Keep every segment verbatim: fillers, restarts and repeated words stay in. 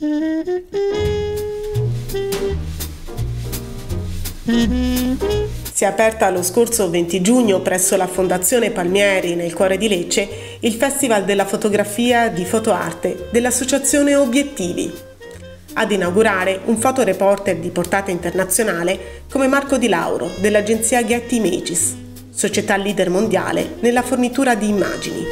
Si è aperta lo scorso venti giugno presso la Fondazione Palmieri, nel cuore di Lecce, il Festival della fotografia di fotoarte dell'associazione Obiettivi. Ad inaugurare un fotoreporter di portata internazionale come Marco Di Lauro dell'agenzia Getty Images, società leader mondiale nella fornitura di immagini.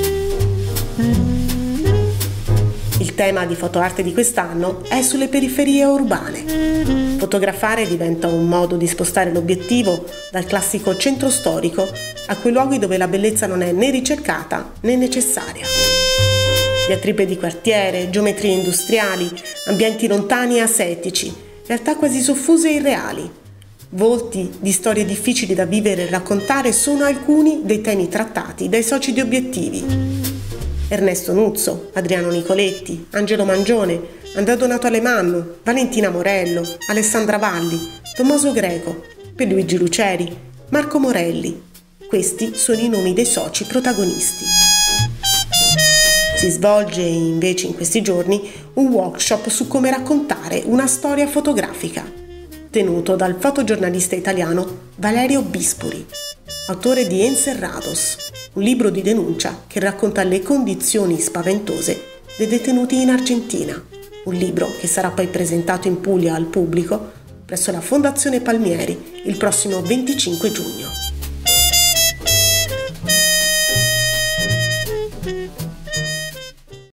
Il tema di fotoarte di quest'anno è sulle periferie urbane. Fotografare diventa un modo di spostare l'obiettivo dal classico centro storico a quei luoghi dove la bellezza non è né ricercata né necessaria. Diatribe di quartiere, geometrie industriali, ambienti lontani e asetici, realtà quasi soffuse e irreali. Volti di storie difficili da vivere e raccontare sono alcuni dei temi trattati dai soci di Obiettivi. Ernesto Nuzzo, Adriano Nicoletti, Angelo Mangione, Andrea Donato Alemanno, Valentina Morello, Alessandra Valli, Tommaso Greco, Pierluigi Luceri, Marco Morelli. Questi sono i nomi dei soci protagonisti. Si svolge invece in questi giorni un workshop su come raccontare una storia fotografica, tenuto dal fotogiornalista italiano Valerio Bispori, autore di Encerrados, un libro di denuncia che racconta le condizioni spaventose dei detenuti in Argentina, un libro che sarà poi presentato in Puglia al pubblico presso la Fondazione Palmieri il prossimo venticinque giugno.